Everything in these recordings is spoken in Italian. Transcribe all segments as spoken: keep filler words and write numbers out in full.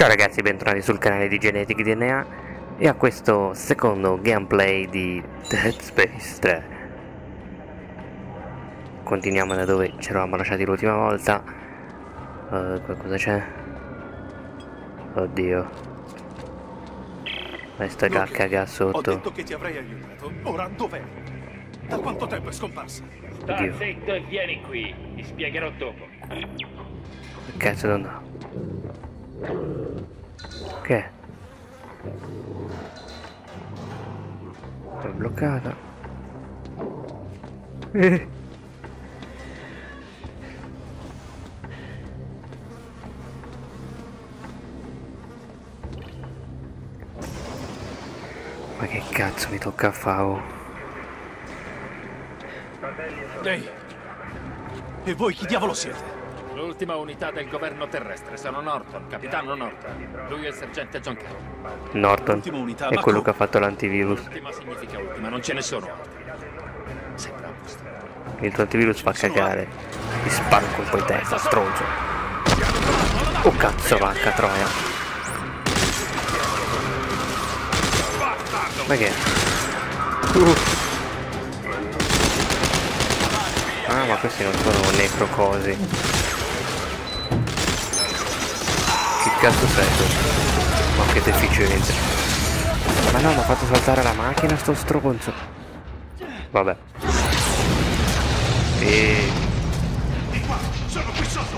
Ciao ragazzi, bentornati sul canale di Genetic D N A e a questo secondo gameplay di Dead Space tre. Continuiamo da dove ci eravamo lasciati l'ultima volta. Uh, qualcosa c'è? Oddio. Ma sto già a cagare sotto. Ho detto che ti avrei aiutato. Ora dov'è? Da quanto tempo è scomparsa? Sta Oddio. zitto e vieni qui, ti spiegherò dopo. Che cazzo non ho? Che? È bloccata. Eh. Ma che cazzo mi tocca a fare? Ehi! E voi chi diavolo siete? L'ultima unità del governo terrestre, sono Norton, capitano Norton. Lui è il sergente John Carey. Norton Ultima unità, è ma quello come? che ha fatto l'antivirus. Ultima significa ultima, non ce ne sono altri. Sembra un posto. Il tuo antivirus fa cagare. Ti sparo un colpo in testa, stronzo. Oh cazzo, vacca troia. Ma che è? Uh. Ah, ma questi non sono necrocosi. Che cazzo sei tu? Ma che deficiente. Ma no, mi ha fatto saltare la macchina sto stronzo. Vabbè. E... Di qua! Sono qui sotto!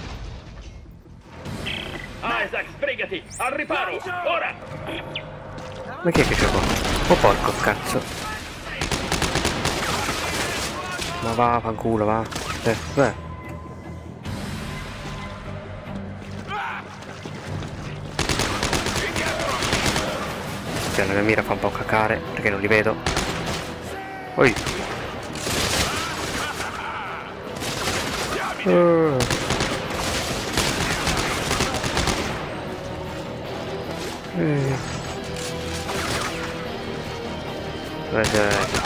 Isaac, sbrigati! Al riparo! Ora! Ma chi è che c'è qua? Oh porco cazzo. Ma va, fanculo, va. Eh, beh. Cioè, la mia mira fa un po' cacare, perché non li vedo. Oi. Uh. Eh. Guarda.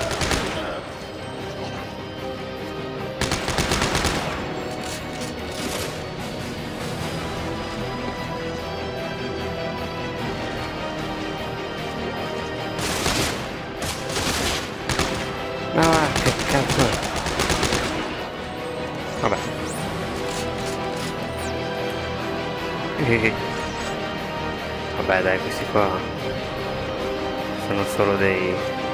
Ah, che cazzo è? Vabbè. E... Vabbè dai, questi qua sono solo dei...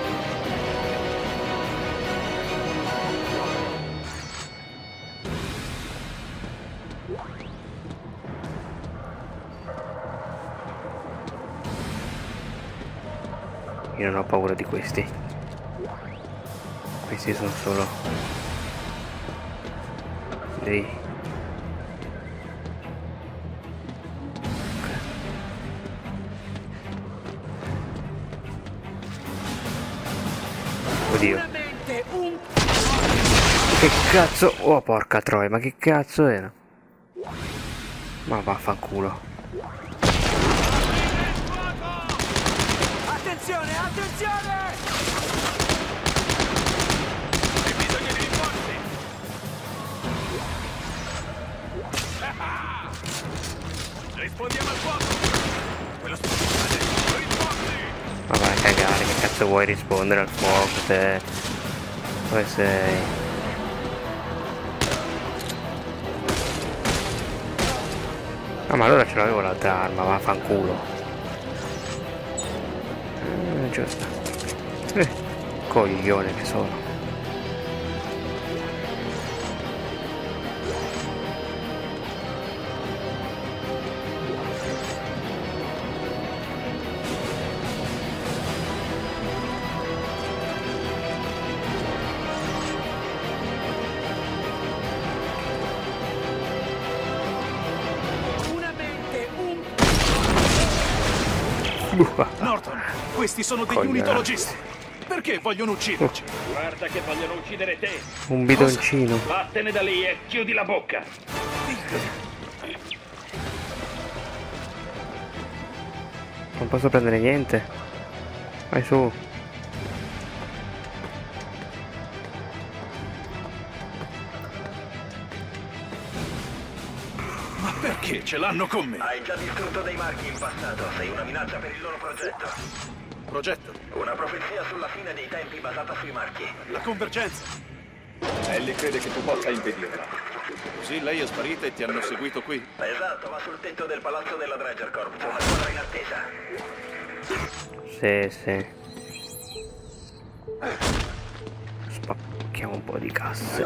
Io non ho paura di questi. Questi sono solo dei... Oddio. Che cazzo? Oh porca troia, ma che cazzo era? Ma vaffanculo. Attenzione, attenzione! Rispondiamo al fuoco! Quello sto rispondi! Ma vai a cagare, che cazzo vuoi rispondere al fuoco te? Dove sei? Ah, ma allora ce l'avevo l'altra arma, vaffanculo. Eh, giusto. Eh, coglione che sono. Norton, questi sono degli Coglione. unitologisti. Perché vogliono ucciderci? Guarda che vogliono uccidere te! Un bidoncino. Vattene da lì e chiudi la bocca! Non posso prendere niente. Vai su. Perché ce l'hanno con me? Hai già distrutto dei marchi in passato, sei una minaccia per il loro progetto. Progetto? Una profezia sulla fine dei tempi basata sui marchi. La convergenza. Ellie crede che tu possa impedirla. Così lei è sparita e ti hanno seguito qui? Esatto, va sul tetto del palazzo della Dredger Corp. C'è una squadra in attesa. Sì, sì. Spacchiamo un po' di casse.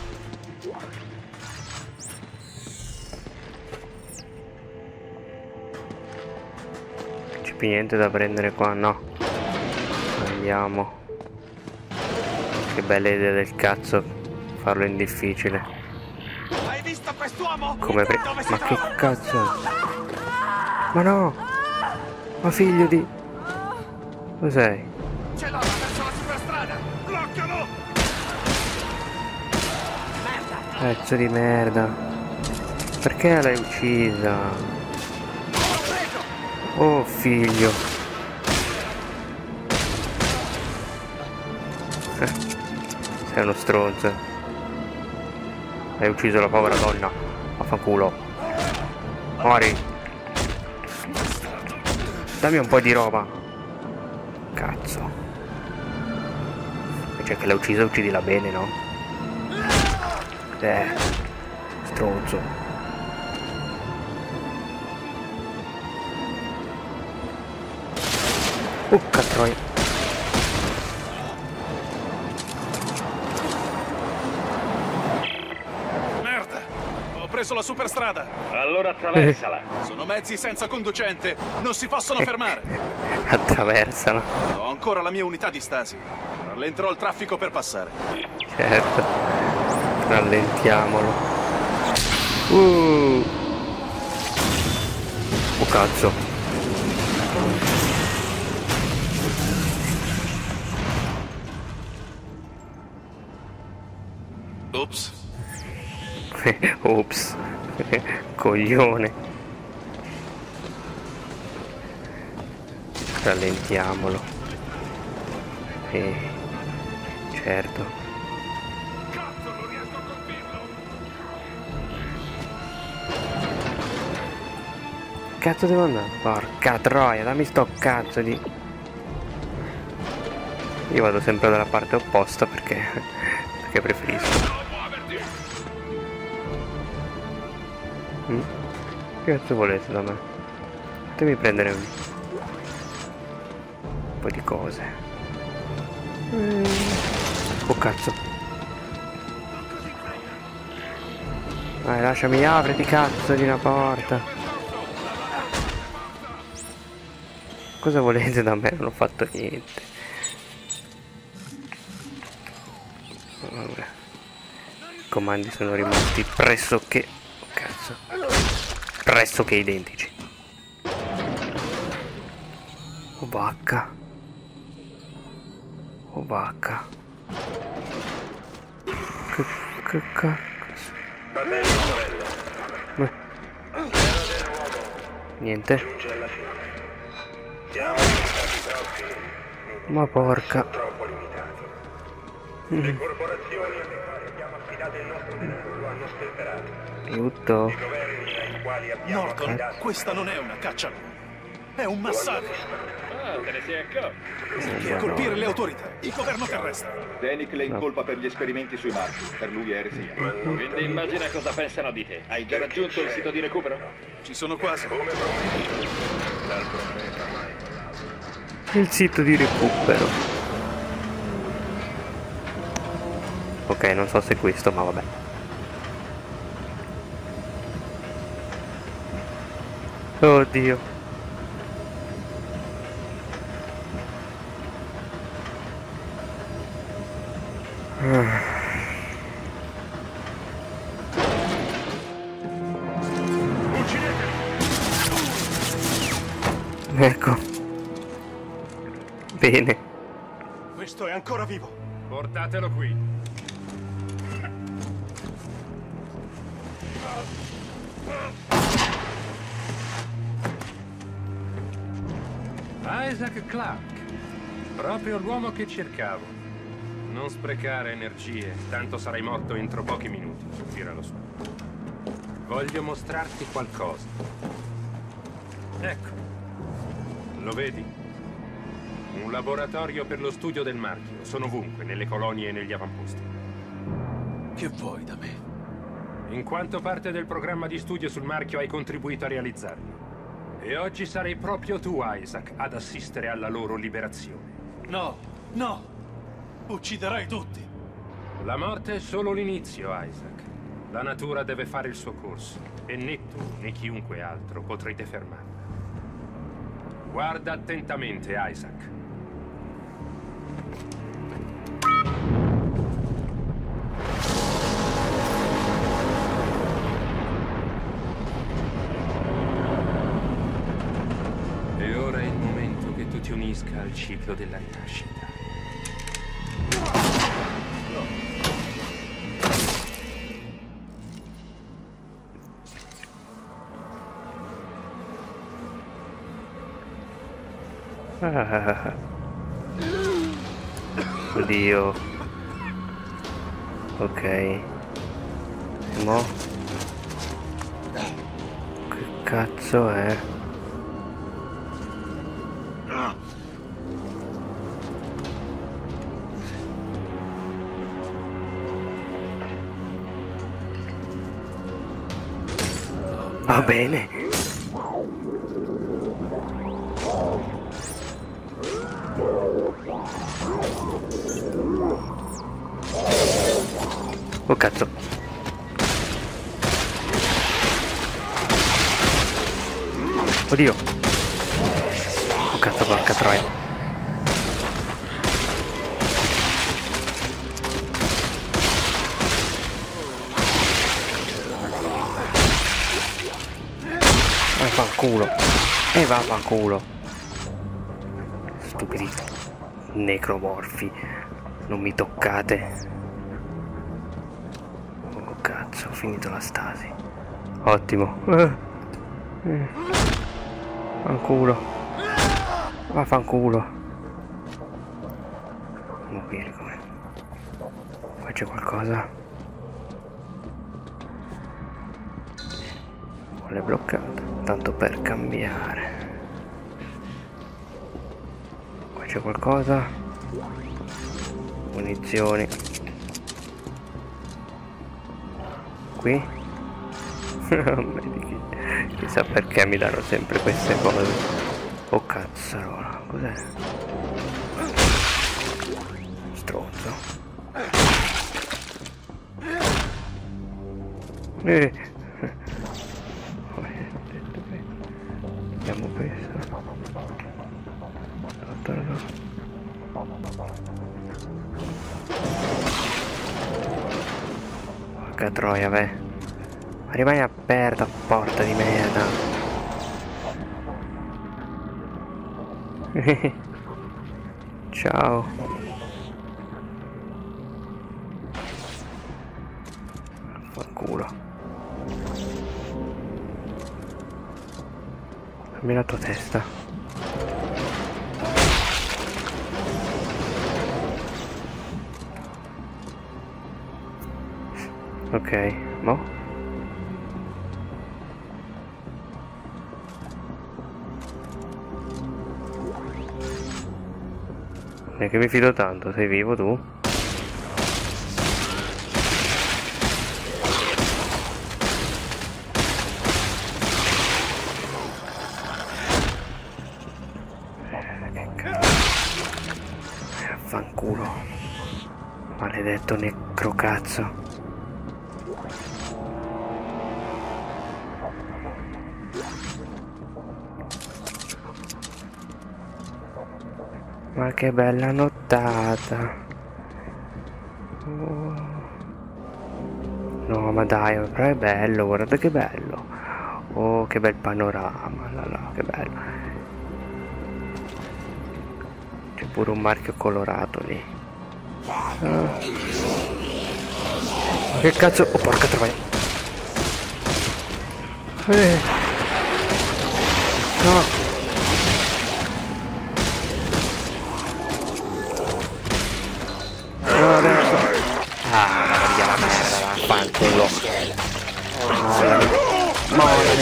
C'è più niente da prendere qua, no. Andiamo. Che bella idea del cazzo farlo in difficile. Hai visto quest'uomo? Come pre- Ma che cazzo? Ma no! Ma figlio di... Dove sei? Ce l'ho verso la superstrada! Bloccalo! Pezzo di merda. Perché l'hai uccisa? Oh figlio. Eh. Sei uno stronzo. Hai ucciso la povera donna. Vaffanculo. Muori. Dammi un po' di roba. Cazzo. Cioè che l'hai uccisa, uccidila bene, no? Eh. Stronzo. Uh, cazzoia. Ho preso la superstrada. Allora attraversala. Sono mezzi senza conducente. Non si possono fermare. Attraversano. Ho ancora la mia unità di stasi. Rallenterò il traffico per passare. Certo. Rallentiamolo. Uh. Oh cazzo. Ops. Ops. Coglione. Rallentiamolo. Eh, certo. Cazzo, non riesco a colpirlo. Cazzo devo andare? Porca troia, dammi sto cazzo di... Io vado sempre dalla parte opposta perché... perché preferisco. Mm? Che cazzo volete da me? Fatemi prendere un... un po' di cose. Mm. Oh cazzo. Dai, lasciami, apriti cazzo di una porta. Cosa volete da me? Non ho fatto niente. Vabbè. I comandi sono rimasti pressoché... oh cazzo. Pressoché identici. Oh vacca. Oh vacca. Che, che cazzo. Beh. Niente. Ma porca. Mm. Aiuto. Norton, questa non è una caccia. È un massacro. Ah, te ne sei accorto. Perché colpire le autorità, il governo terrestre. Danik le incolpa per gli esperimenti sui marchi. Per lui è eresia. Quindi immagina cosa pensano di te. Hai già raggiunto il sito di recupero? Ci sono quasi. Il sito di recupero. Ok, non so se è questo, ma vabbè. Oddio. Ah. Ecco. Bene. Questo è ancora vivo. Portatelo qui. Isaac Clarke. Proprio l'uomo che cercavo. Non sprecare energie, tanto sarai morto entro pochi minuti. Tiralo su. Voglio mostrarti qualcosa. Ecco. Lo vedi? Un laboratorio per lo studio del marchio. Sono ovunque, nelle colonie e negli avamposti. Che vuoi da me? In quanto parte del programma di studio sul marchio hai contribuito a realizzarlo. E oggi sarai proprio tu, Isaac, ad assistere alla loro liberazione. No, no! Ucciderai tutti! La morte è solo l'inizio, Isaac. La natura deve fare il suo corso. E né tu, né chiunque altro potrete fermarla. Guarda attentamente, Isaac. E ora è il momento che tu ti unisca al ciclo della rinascita. Ah. Oddio. Ok. Mo che cazzo è? Va bene. Oh cazzo. Oddio. Oh cazzo, porca troia. Vaffanculo. E vaffanculo. Stupidi necromorfi. Non mi toccate. Oh cazzo, ho finito la stasi. Ottimo. Eh. Eh. Fanculo. Vaffanculo. Mobile come. Qua c'è qualcosa. Vuole bloccato. Tanto per cambiare. Qua c'è qualcosa. Munizioni. Qui. Chissà perché mi danno sempre queste cose. Oh cazzarola, cos'è? Stronzo. Eh. Vediamo questo. Porca troia, beh. Ma rimani aperta, porta di merda. Ciao. Fanculo. Dammi la tua testa. Ok, mo? Non è che mi fido tanto, sei vivo tu? Eh, che cazzo. Affanculo. Maledetto necrocazzo. Ma che bella nottata. Oh. No, ma dai, però è bello, guarda che bello. Oh, che bel panorama, là, là, che bello. C'è pure un marchio colorato lì. Ah. Ma che cazzo? Oh, porca troia. Eh. No. Ah, via la merda, vaffanculo. Morri.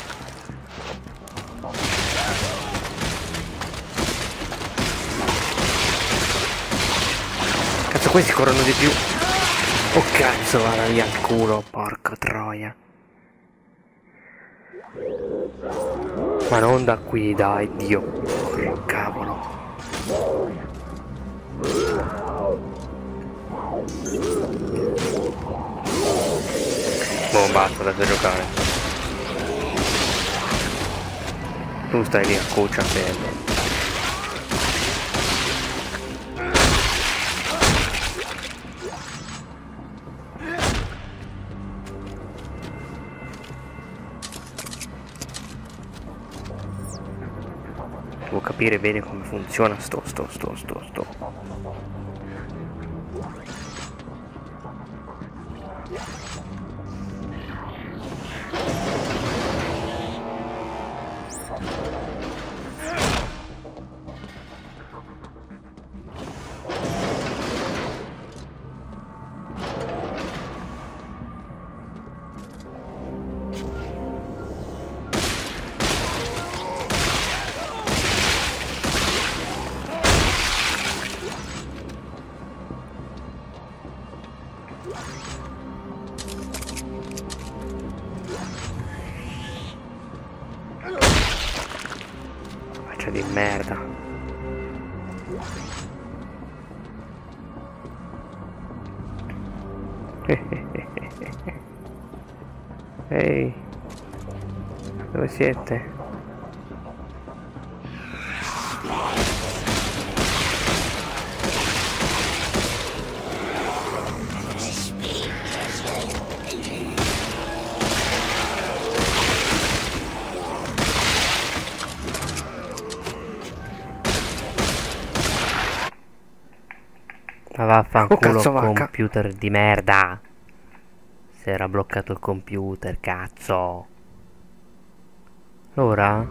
Cazzo, questi corrono di più. Oh cazzo, vada via il culo, porca troia. Ma non da qui, dai, Dio. Oh, cavolo. Boh, basta, da giocare. Tu stai lì a cuccia fermo. Devo capire bene come funziona sto sto sto sto sto. Faccia di merda. Ehi, dove siete? Ma vaffanculo, Oh, cazzo, vacca. computer di merda. Si era bloccato il computer, cazzo. Allora?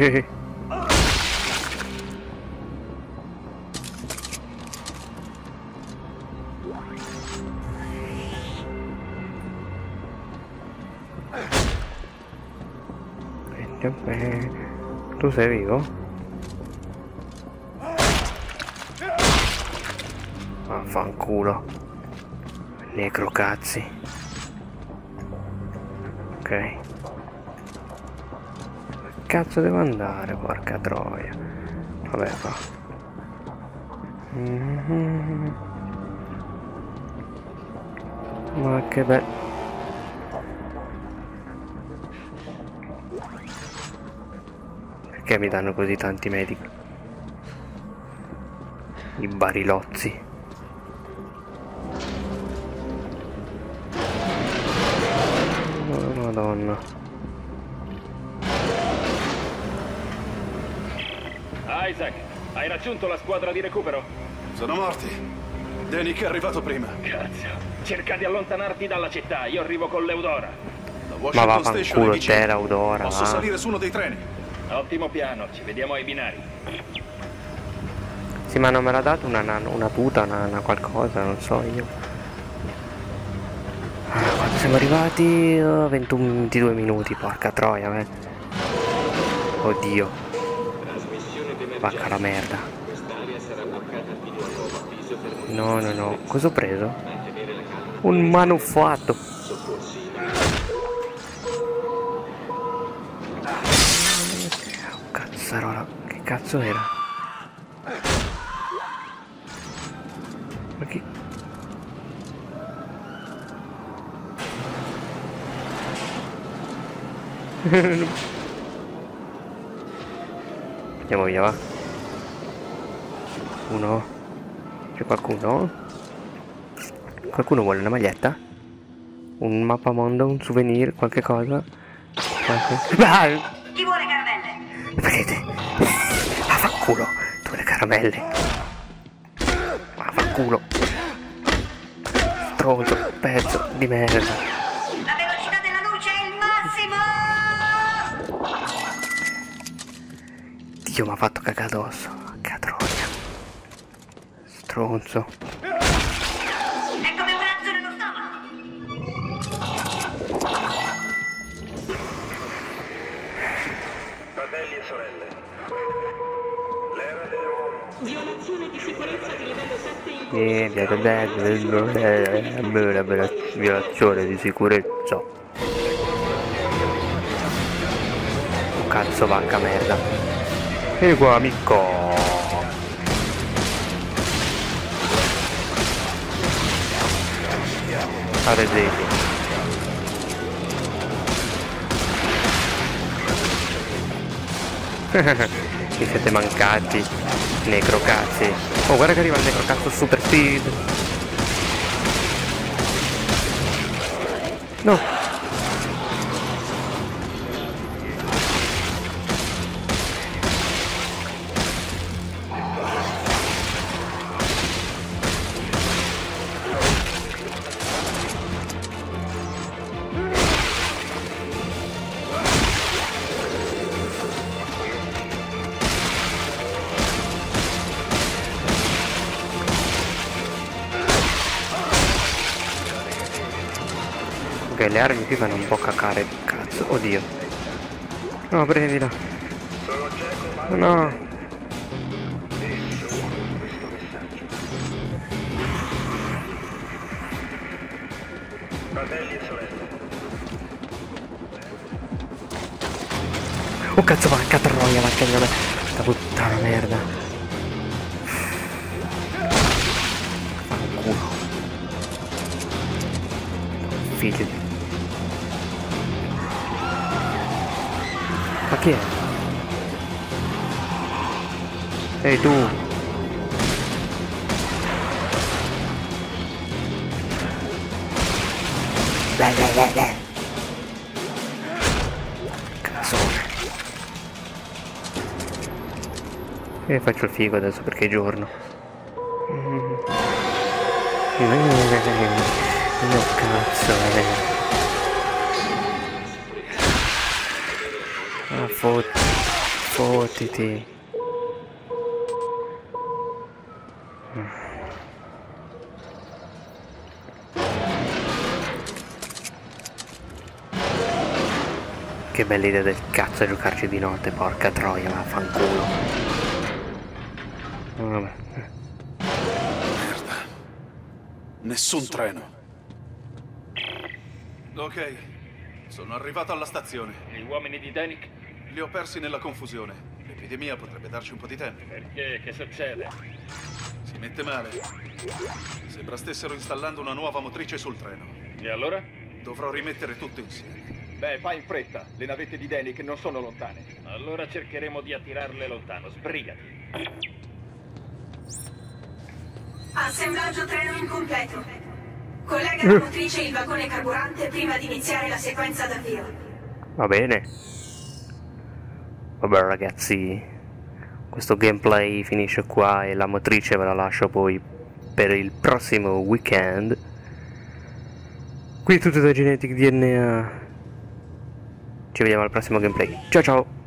Tu sei vivo? Vaffanculo. Necro cazzi. Ok. Dove cazzo devo andare, porca troia. Vabbè, va. Mm-hmm. Ma che bello. Perché mi danno così tanti medici? I barilozzi. Oh, Madonna. Isaac, hai raggiunto la squadra di recupero? Sono morti. Danik è arrivato prima. Cazzo. Cerca di allontanarti dalla città, io arrivo con l'Eudora. La Ma Washington Station è vaffanculo vicino. te, Eudora. Posso va. salire su uno dei treni? Ottimo piano, ci vediamo ai binari. Sì, ma non me l'ha dato una, una, una tuta, una, una qualcosa, non so io. Ah, quando siamo arrivati? Oh, ventuno ventidue minuti, porca troia, eh. Oddio. Vacca la merda. No, no, no. Cosa ho preso? Un manufatto. Cazzarola. Che cazzo era? Ma che... Andiamo via, va. Uno. C'è qualcuno? Qualcuno vuole una maglietta? Un mappamondo, un souvenir, qualche cosa? Qualche... Ah! Chi vuole caramelle? Vedete? Ah, fa culo. Tu le caramelle. Ah, fa culo. Stronzo, pezzo di merda. La velocità della luce è il massimo! Dio, mi ha fatto cagare addosso. Che troia. Stronzo. È come un razzo nello stomaco! E via la violazione di sicurezza. Oh cazzo, vacca merda. Vieni qua amico. Arredeti. Mi siete mancati, necrocazzi. Oh, guarda che arriva il necrocazzo super speed. No. Ok, le armi qui vanno un po' cacare, cazzo, oddio. No, prendila. No. Oh cazzo, vacca troia, vacca di sta puttana merda. Fanculo. Figlio di... Ma chi è? Ehi tu! Beh, beh, beh, beh. Cazzone. E faccio il figo adesso perché è giorno. Mm. No cazzo, eh. Ah, fot... fottiti. Che bella idea del cazzo giocarci di notte, porca troia, vaffanculo. Vabbè. Merda. Nessun treno. Ok, sono arrivato alla stazione. Gli uomini di Danik? Li ho persi nella confusione. L'epidemia potrebbe darci un po' di tempo. Perché? Che succede? Si mette male. Sembra stessero installando una nuova motrice sul treno. E allora? Dovrò rimettere tutto insieme. Beh, fai in fretta. Le navette di Danik non sono lontane. Allora cercheremo di attirarle lontano. Sbrigati. Assemblaggio treno incompleto. Collega la motrice e il vagone carburante prima di iniziare la sequenza d'avvio. Va bene. Vabbè ragazzi, questo gameplay finisce qua e la motrice ve la lascio poi per il prossimo weekend. Qui è tutto da Genetic D N A. Ci vediamo al prossimo gameplay. Ciao ciao!